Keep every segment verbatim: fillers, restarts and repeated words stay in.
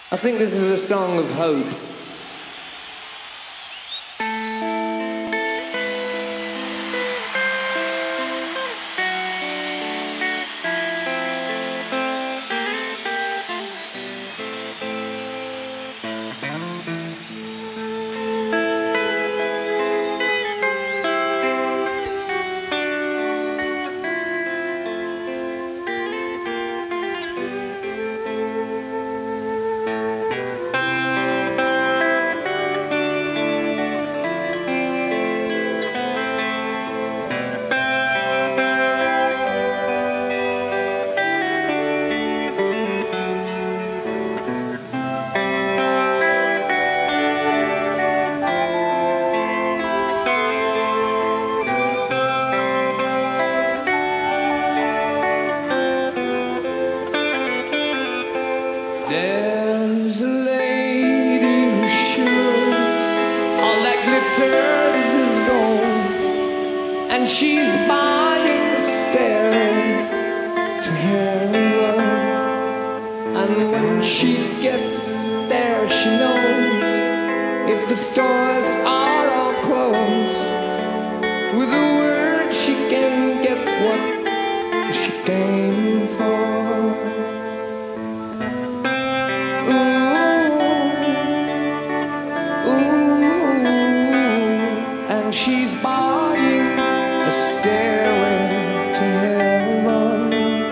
I think this is a song of hope. There's a lady who's sure all that glitters is gold, and she's buying the stair to heaven. And when she gets there, she knows if the stores are all closed, with a word she can get what she came for. She's buying a stairway to heaven.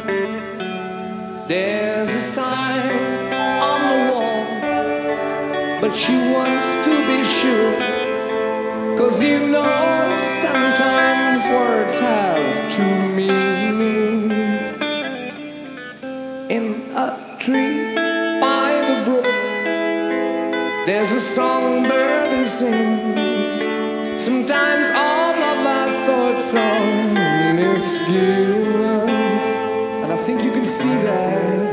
There's a sign on the wall, but she wants to be sure, 'cause you know sometimes words have two meanings. In a tree by the brook, there's a songbird who sings. Sometimes all of our thoughts are misgiven, and I think you can see that.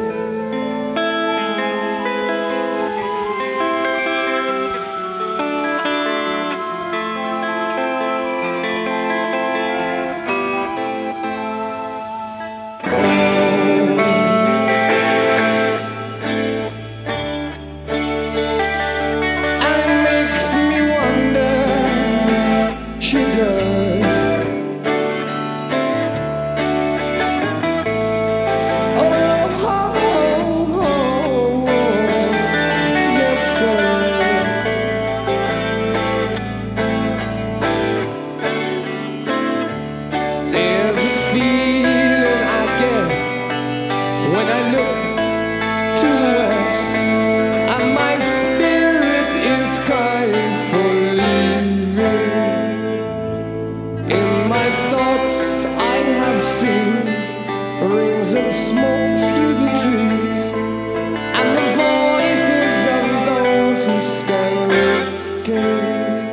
When I look to the west, and my spirit is crying for leaving. In my thoughts I have seen rings of smoke through the trees, and the voices of those who stand looking.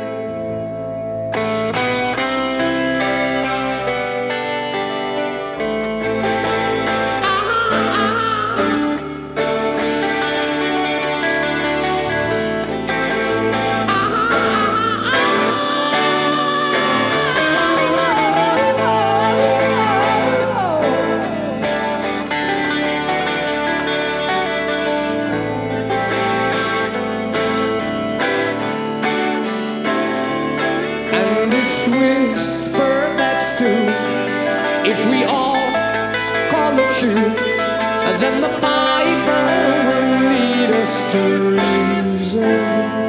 It's whispered that soon, if we all call it true, then the Piper will lead us to reason,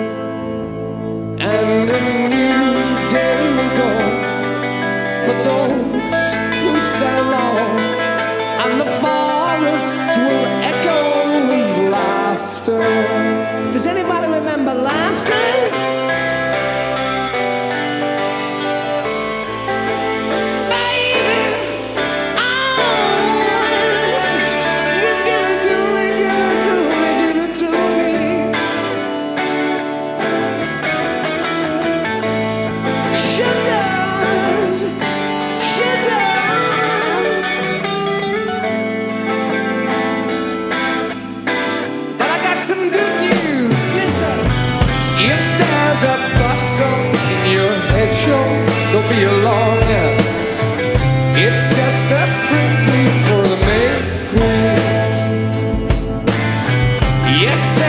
and a new day will go for those who stand long, and the forests will echo with laughter. Does anybody remember laughter? Don't be alarmed, yeah. It's just a sprinkling for the May Queen. Yes,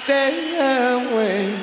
stay away.